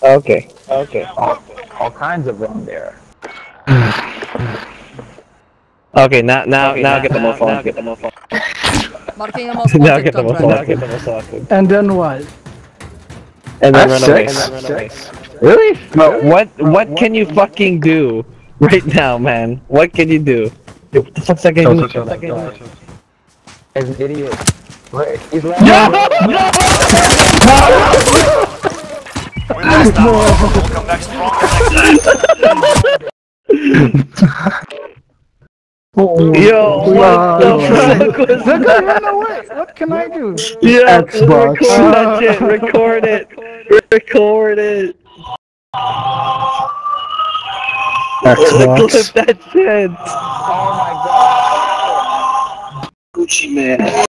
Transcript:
Okay. All kinds of them there. Okay, now get the most fun. Marking a most Now wanted get the most contract. fun. And then what? And then That's run away. six. Really? But what can you fucking do right now, man? What can you do? Yo, what the fuck's that guy doing? As an idiot. Wait, he's Yo! We lost that one. We'll come back stronger next time. Yo, what the fuck was They're gonna that? run away. What can I do? Yeah, Xbox. record that shit. Record it. Record it. Xbox. Clip that shit. Oh my god. Gucci man.